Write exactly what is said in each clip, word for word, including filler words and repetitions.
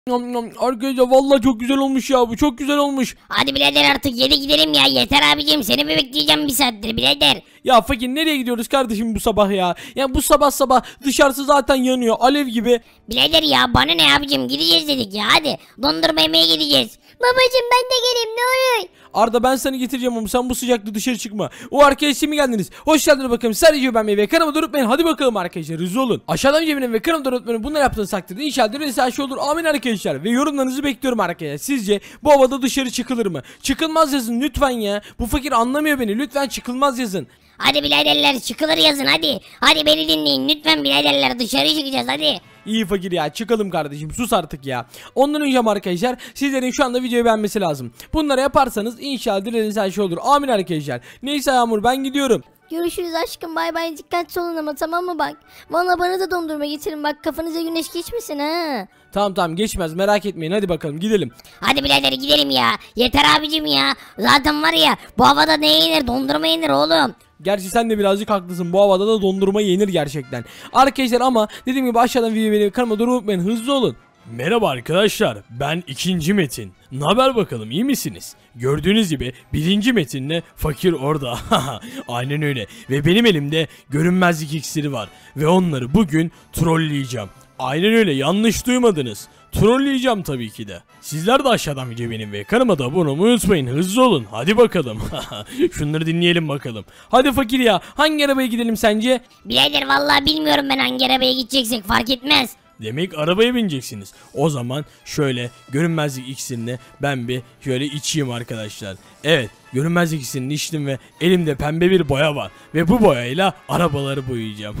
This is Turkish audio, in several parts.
Nom nom. Arkadaşlar vallahi çok güzel olmuş ya, bu çok güzel olmuş. Hadi birader artık yedi gidelim ya. Yeter abicim, seni mi bekleyeceğim bir saattir birader. Ya fakir nereye gidiyoruz kardeşim bu sabah ya? Ya bu sabah sabah dışarısı zaten yanıyor alev gibi. Birader ya bana ne abicim, gideceğiz dedik ya, hadi dondurma yemeye gideceğiz. Babacım ben de geleyim ne olur. Arda ben seni getireceğim ama sen bu sıcakta dışarı çıkma. O arkadaşlar mi geldiniz? Hoş geldiniz bakalım. Sadece ben ve kanalıma da unutmayın. Hadi bakalım arkadaşlar, hızlı olun. Aşağıdan cebine ve kanalıma da unutmayın. Bunları yaptığınız takdirde inşallah her şey olur. Amin arkadaşlar. Ve yorumlarınızı bekliyorum arkadaşlar. Sizce bu havada dışarı çıkılır mı? Çıkılmaz yazın lütfen ya. Bu fakir anlamıyor beni. Lütfen çıkılmaz yazın. Hadi biraderler çıkılır yazın hadi. Hadi beni dinleyin lütfen biraderler, dışarı çıkacağız hadi. İyi fakir ya, çıkalım kardeşim, sus artık ya. Ondan önce arkadaşlar sizlerin şu anda videoyu beğenmesi lazım. Bunları yaparsanız inşallah dilediğiniz her şey olur. Amin arkadaşlar. Neyse Yağmur, ben gidiyorum. Görüşürüz aşkım, bay bay, dikkatli olun ama, tamam mı bak. Valla bana da dondurma getirin bak, kafanıza güneş geçmesin ha. Tamam tamam, geçmez, merak etmeyin, hadi bakalım gidelim. Hadi birader gidelim ya. Yeter abicim ya. Zaten var ya bu havada ne yenir, dondurma yenir oğlum. Gerçi sen de birazcık haklısın, bu havada da dondurma yenir gerçekten. Arkadaşlar ama dediğim gibi aşağıdan videoyu beğenip kanalıma da unutmayın, hızlı olun. Merhaba arkadaşlar, ben ikinci Metin. Ne haber bakalım, iyi misiniz? Gördüğünüz gibi birinci Metin'le fakir orada. Aynen öyle. Ve benim elimde görünmezlik iksiri var. Ve onları bugün trolleyeceğim. Aynen öyle, yanlış duymadınız. Trolleyeceğim tabii ki de. Sizler de aşağıdan videoyu beğenin ve kanalıma da abone olmayı unutmayın. Hızlı olun. Hadi bakalım. Şunları dinleyelim bakalım. Hadi fakir ya, hangi arabaya gidelim sence? Birader vallahi bilmiyorum ben hangi arabaya gideceksek, fark etmez. Demek arabaya bineceksiniz. O zaman şöyle görünmezlik iksirini ben bir şöyle içeyim arkadaşlar. Evet, görünmezlik iksirini içtim ve elimde pembe bir boya var. Ve bu boyayla arabaları boyayacağım.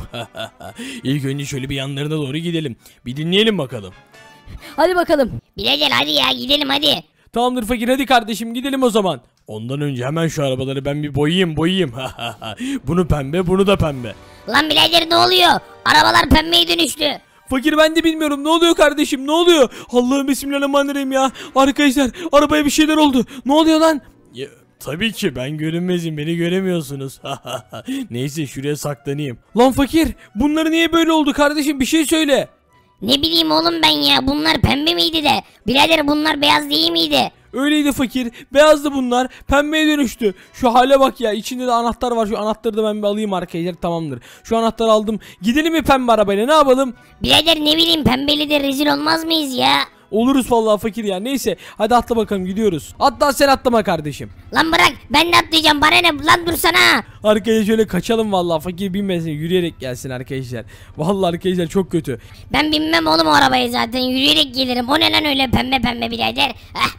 İlk önce şöyle bir yanlarına doğru gidelim. Bir dinleyelim bakalım. Hadi bakalım. Birader hadi ya gidelim hadi. Tamamdır fakir, hadi kardeşim gidelim o zaman. Ondan önce hemen şu arabaları ben bir boyayayım boyayayım. Bunu pembe, bunu da pembe. Lan birader ne oluyor? Arabalar pembeye dönüştü. Fakir ben de bilmiyorum, ne oluyor kardeşim, ne oluyor? Allah'ım bismillahirrahmanirrahim ya. Arkadaşlar arabaya bir şeyler oldu. Ne oluyor lan? Ya, tabii ki ben görünmezim, beni göremiyorsunuz. Neyse şuraya saklanayım. Lan fakir, bunları niye böyle oldu kardeşim, bir şey söyle. Ne bileyim oğlum ben ya, bunlar pembe miydi de? Birader bunlar beyaz değil miydi? Öyleydi fakir, beyazdı bunlar, pembeye dönüştü. Şu hale bak ya, içinde de anahtar var, şu anahtarı da ben bir alayım arkadaşlar, tamamdır. Şu anahtarı aldım, gidelim mi pembe arabayla, ne yapalım? Birader ne bileyim, pembeli de rezil olmaz mıyız ya? Oluruz vallahi fakir ya, neyse hadi atla bakalım, gidiyoruz. Hatta sen atlama kardeşim. Lan bırak, ben de atlayacağım, bana ne lan, dursana. Arkaya şöyle kaçalım vallahi, fakir binmesin, yürüyerek gelsin arkadaşlar. Vallahi arkadaşlar çok kötü. Ben binmem oğlum o arabaya, zaten yürüyerek gelirim. O ne lan öyle pembe pembe birader?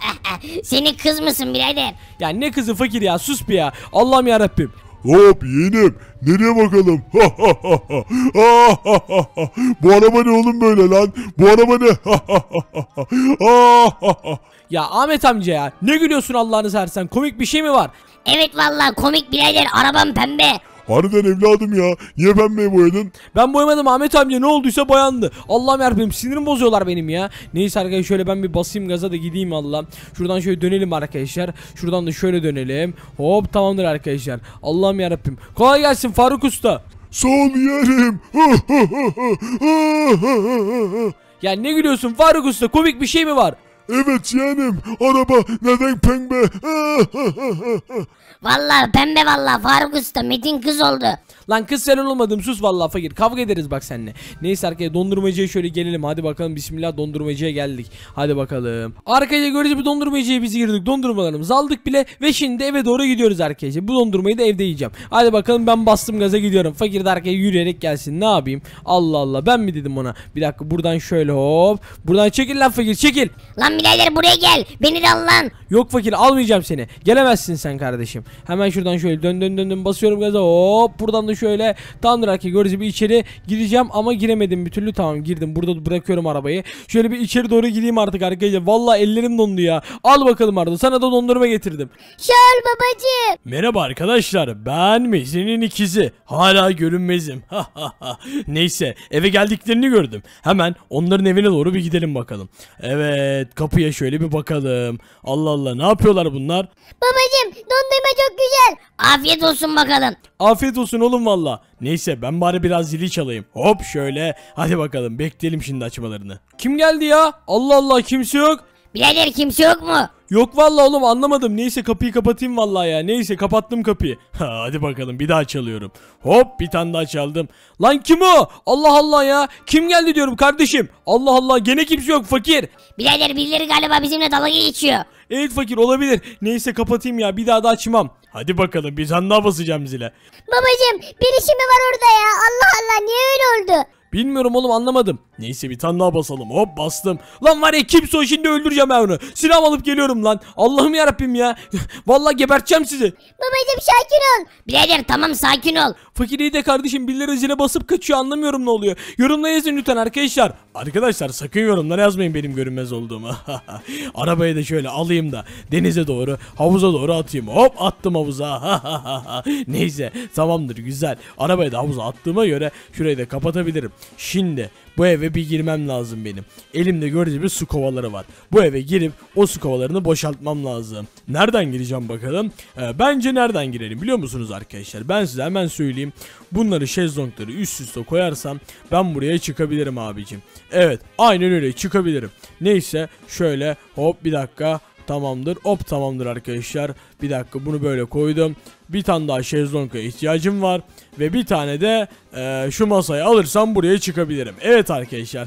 Seni kız mısın birader? Ya ne kızı fakir ya, sus bir ya, Allah'ım yarabbim. Hop yeğenim, nereye bakalım? Bu araba ne oğlum böyle lan? Bu araba ne? Ya Ahmet amca ya, ne gülüyorsun Allah'ını seversen, komik bir şey mi var? Evet vallahi komik birader, arabam pembe. Harbiden evladım ya, niye pembeye boyadın? Ben boyamadım Ahmet amca, ne olduysa boyandı. Allah'ım yarabbim, sinirim bozuyorlar benim ya. Neyse arkadaşlar şöyle ben bir basayım gaza da gideyim Allah. Şuradan şöyle dönelim arkadaşlar. Şuradan da şöyle dönelim. Hop tamamdır arkadaşlar. Allah'ım yarabbim. Kolay gelsin Faruk Usta. Sağ ol yeğenim. Ya ne gülüyorsun Faruk Usta, komik bir şey mi var? Evet yeğenim, araba neden pembe? Vallahi pembe vallahi, Faruk Usta Metin kız oldu. Lan kız sen olmadım, sus vallahi fakir, kavga ederiz bak seninle. Neyse arkadaşlar dondurmacıya şöyle gelelim, hadi bakalım, bismillah, dondurmacıya geldik. Hadi bakalım. Arkadaşlar gördüğünüz bir dondurmacıya biz girdik, dondurmalarımızı aldık bile ve şimdi eve doğru gidiyoruz arkadaşlar. Bu dondurmayı da evde yiyeceğim. Hadi bakalım, ben bastım gaza gidiyorum. Fakir de arkaya yürüyerek gelsin, ne yapayım? Allah Allah, ben mi dedim ona? Bir dakika, buradan şöyle hop. Buradan çekil lan fakir, çekil. Lan birader buraya gel, beni de al lan. Yok fakir, almayacağım seni. Gelemezsin sen kardeşim. Hemen şuradan şöyle dön dön dön dön basıyorum gaza, hop. Buradan da şöyle, tamamdır arkadaşlar, gördüğünüz gibi içeri gireceğim ama giremedim bir türlü. Tamam girdim, burada bırakıyorum arabayı. Şöyle bir içeri doğru gideyim artık arkadaşlar. Vallahi ellerim dondu ya. Al bakalım Arda, sana da dondurma getirdim. Sağ ol babacığım. Merhaba arkadaşlar, ben Mezin'in ikizi. Hala görünmezim. Neyse, eve geldiklerini gördüm. Hemen onların evine doğru bir gidelim bakalım. Evet, kapıya şöyle bir bakalım. Allah Allah, ne yapıyorlar bunlar? Babacım dondurma çok güzel. Afiyet olsun bakalım. Afiyet olsun oğlum valla. Neyse ben bari biraz zili çalayım. Hop şöyle. Hadi bakalım bekleyelim şimdi açmalarını. Kim geldi ya? Allah Allah, kimse yok. Birader kimse yok mu? Yok vallahi oğlum, anlamadım. Neyse kapıyı kapatayım vallahi ya. Neyse kapattım kapıyı. Ha, hadi bakalım bir daha çalıyorum. Hop bir tane daha çaldım. Lan kim o? Allah Allah ya. Kim geldi diyorum kardeşim. Allah Allah, gene kimse yok fakir. Birader birileri galiba bizimle dalga geçiyor. Evet fakir, olabilir. Neyse kapatayım ya, bir daha da açmam. Hadi bakalım bir tane daha basacağım zile. Babacım birisi mi var orada ya? Allah Allah niye öyle oldu? Bilmiyorum oğlum, anlamadım. Neyse bir tane daha basalım. Hop bastım. Lan var ya, kimse o, şimdi öldüreceğim ben onu. Silah alıp geliyorum lan. Allah'ım yarabbim ya. Vallahi geberteceğim sizi. Babacım sakin ol. Birader tamam sakin ol. Fakir iyi de kardeşim, birileri zile basıp kaçıyor, anlamıyorum ne oluyor. Yorumlara yazın lütfen arkadaşlar. Arkadaşlar sakın yorumlara yazmayın benim görünmez olduğumu. Arabayı da şöyle alayım da denize doğru, havuza doğru atayım. Hop attım havuza. Neyse tamamdır, güzel. Arabayı da havuza attığıma göre şurayı da kapatabilirim. Şimdi bu eve bir girmem lazım benim. Elimde gördüğünüz su kovaları var. Bu eve girip o su kovalarını boşaltmam lazım. Nereden gireceğim bakalım? Ee, bence nereden girelim biliyor musunuz arkadaşlar? Ben size hemen söyleyeyim. Bunları, şezlongları üst üste koyarsam ben buraya çıkabilirim abicim. Evet, aynen öyle çıkabilirim. Neyse şöyle hop bir dakika. Tamamdır, hop tamamdır arkadaşlar. Bir dakika, bunu böyle koydum. Bir tane daha şezlonga ihtiyacım var. Ve bir tane de e, şu masayı alırsam buraya çıkabilirim. Evet arkadaşlar.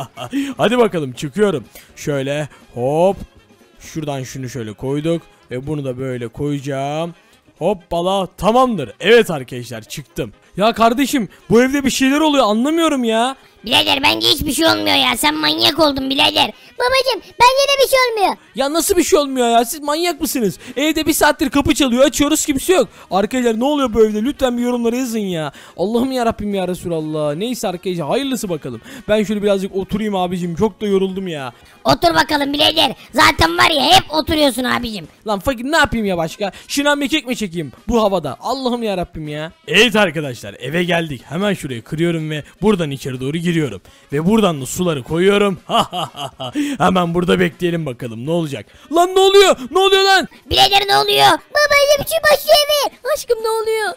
Hadi bakalım çıkıyorum. Şöyle hop. Şuradan şunu şöyle koyduk. Ve bunu da böyle koyacağım. Hoppala, tamamdır. Evet arkadaşlar çıktım. Ya kardeşim, bu evde bir şeyler oluyor, anlamıyorum ya. Birader bence hiçbir şey olmuyor ya. Sen manyak oldun birader. Babacım bence de bir şey olmuyor. Ya nasıl bir şey olmuyor ya? Siz manyak mısınız? Evde bir saattir kapı çalıyor, açıyoruz, kimse yok. Arkadaşlar ne oluyor bu evde? Lütfen bir yorumlara yazın ya. Allah'ım yarabbim ya Resulallah. Neyse arkadaşlar, hayırlısı bakalım. Ben şöyle birazcık oturayım abicim. Çok da yoruldum ya. Otur bakalım birader. Zaten var ya hep oturuyorsun abicim. Lan fakir, ne yapayım ya başka? Şınav mekik mi çekeyim bu havada? Allah'ım yarabbim ya. Evet arkadaşlar, eve geldik. Hemen şurayı kırıyorum ve buradan içeri doğru giriyorum. Ve buradan da suları koyuyorum. Hemen burada bekleyelim bakalım ne olacak. Lan ne oluyor? Ne oluyor lan? Birader ne oluyor? Babacım şu başı evi. Aşkım ne oluyor?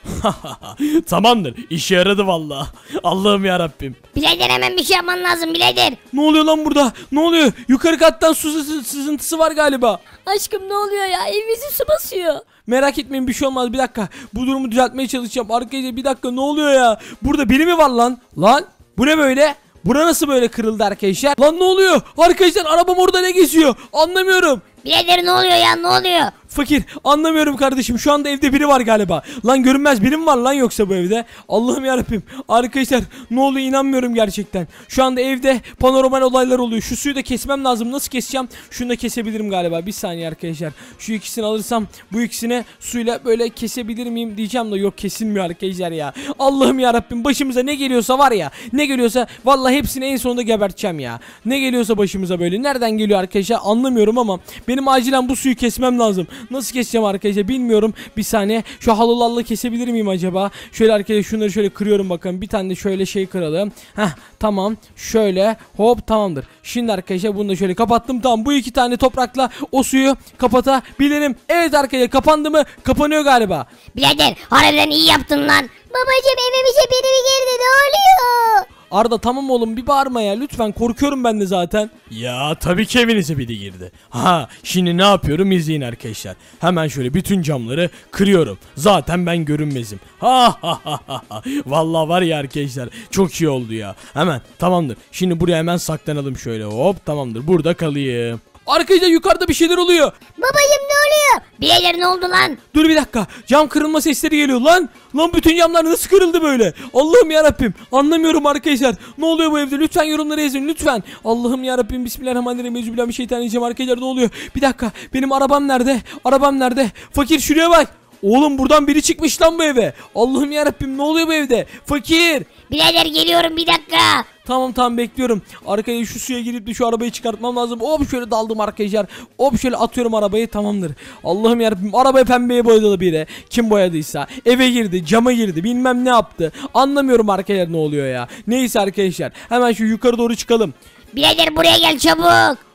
Tamamdır, işe yaradı vallahi. Allah'ım yarabbim. Birader hemen bir şey yapman lazım birader. Ne oluyor lan burada? Ne oluyor? Yukarı kattan su sızı- sızıntısı var galiba. Aşkım ne oluyor ya? Evimizi su basıyor. Merak etmeyin, bir şey olmaz, bir dakika. Bu durumu düzeltmeye çalışacağım. Arkadaşlar bir dakika, ne oluyor ya? Burada biri mi var lan? Lan bu ne böyle? Bura nasıl böyle kırıldı arkadaşlar? Lan ne oluyor? Arkadaşlar arabam orada ne geziyor? Anlamıyorum. Birader ne oluyor ya ne oluyor? Fakir, anlamıyorum kardeşim, şu anda evde biri var galiba. Lan görünmez biri mi var lan yoksa bu evde? Allah'ım yarabbim. Arkadaşlar ne oluyor, inanmıyorum gerçekten. Şu anda evde paranormal olaylar oluyor. Şu suyu da kesmem lazım. Nasıl keseceğim? Şunu da kesebilirim galiba. Bir saniye arkadaşlar. Şu ikisini alırsam bu ikisini suyla böyle kesebilir miyim diyeceğim de yok, kesilmiyor arkadaşlar ya. Allah'ım yarabbim, başımıza ne geliyorsa var ya. Ne geliyorsa vallahi hepsini en sonunda geberteceğim ya. Ne geliyorsa başımıza böyle. Nereden geliyor arkadaşlar anlamıyorum ama benim acilen bu suyu kesmem lazım. Nasıl keseceğim arkadaşlar bilmiyorum. Bir saniye, şu halılarla kesebilir miyim acaba? Şöyle arkadaşlar şunları şöyle kırıyorum bakın. Bir tane de şöyle şey kıralım. Heh tamam, şöyle hop tamamdır. Şimdi arkadaşlar bunu da şöyle kapattım. Tamam, bu iki tane toprakla o suyu kapatabilirim. Evet arkadaşlar, kapandı mı? Kapanıyor galiba. Birader harbiden iyi yaptın lan. Babacım evimize biri mi girdi? Ne oluyor? Arda tamam oğlum, bir bağırma ya lütfen, korkuyorum ben de zaten. Ya tabii ki evinize biri girdi. Ha şimdi ne yapıyorum izleyin arkadaşlar. Hemen şöyle bütün camları kırıyorum. Zaten ben görünmezim. Ha ha ha ha. Vallahi var ya arkadaşlar, çok iyi oldu ya. Hemen tamamdır. Şimdi buraya hemen saklanalım şöyle, hop tamamdır, burada kalayım. Arkadaşlar yukarıda bir şeyler oluyor. Babacım ne oluyor? Birader ne oldu lan? Dur bir dakika, cam kırılma sesleri geliyor lan. Lan bütün camlar nasıl kırıldı böyle? Allah'ım yarabbim, anlamıyorum arkadaşlar. Ne oluyor bu evde? Lütfen yorumlara yazın lütfen. Allah'ım yarabbim, bismillahirrahmanirrahim. Euzubillahimineşşeytanirracim. Arkadaşlar ne oluyor? Bir dakika, benim arabam nerede? Arabam nerede? Fakir şuraya bak. Oğlum buradan biri çıkmış lan bu eve. Allah'ım yarabbim, ne oluyor bu evde? Fakir. Birader geliyorum bir dakika. Tamam tamam bekliyorum. Arkaya şu suya girip de şu arabayı çıkartmam lazım. Hop şöyle daldım arkadaşlar. Hop şöyle atıyorum arabayı, tamamdır. Allah'ım yarabbim, arabayı pembeye boyadı biri. Kim boyadıysa. Eve girdi, cama girdi, bilmem ne yaptı. Anlamıyorum arkadaşlar ne oluyor ya. Neyse arkadaşlar, hemen şu yukarı doğru çıkalım. Birader buraya gel çabuk.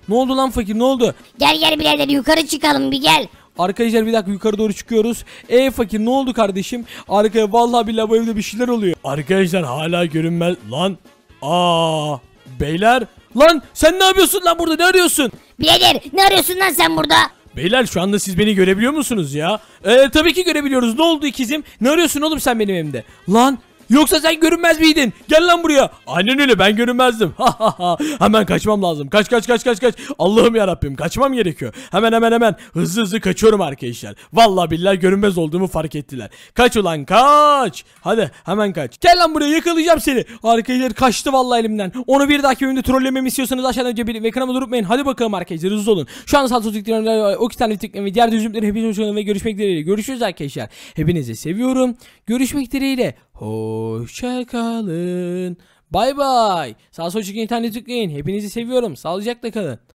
Ne oldu lan fakir, ne oldu? Gel gel birader yukarı çıkalım bir gel. Arkadaşlar bir dakika, yukarı doğru çıkıyoruz. E fakir, ne oldu kardeşim? Arkaya vallahi billahi bu evde bir şeyler oluyor. Arkadaşlar hala görünmez lan. Aa beyler, lan sen ne yapıyorsun lan burada, ne arıyorsun? Birader ne arıyorsun lan sen burada? Beyler şu anda siz beni görebiliyor musunuz ya? Ee, tabii ki görebiliyoruz. Ne oldu ikizim? Ne arıyorsun oğlum sen benim evimde? Lan yoksa sen görünmez miydin? Gel lan buraya. Aynen öyle, ben görünmezdim. Hemen kaçmam lazım. Kaç kaç kaç kaç kaç. Allah'ım yarabbim, kaçmam gerekiyor. Hemen hemen hemen hızlı hızlı kaçıyorum arkadaşlar. Vallahi billahi görünmez olduğumu fark ettiler. Kaç ulan kaç. Hadi hemen kaç. Gel lan buraya, yakalayacağım seni. Arkadaşlar kaçtı vallahi elimden. Onu bir dahaki bölümde trollememi istiyorsanız aşağıdan önce bir ve kanalıma durmayın. Hadi bakalım arkadaşlar, hızlı olun. Şu anda salto tıklıyorum. O iki tane tıklayın ve diğer düzümleri hepinize hoşçakalın ve görüşmek dileğiyle. Görüşürüz arkadaşlar. Hepinizi seviyorum. Görüşmek dileğiyle. Hoşça kalın. Bay bay. Sağ sol çıkın, internet tıklayın. Hepinizi seviyorum. Sağlıcakla kalın.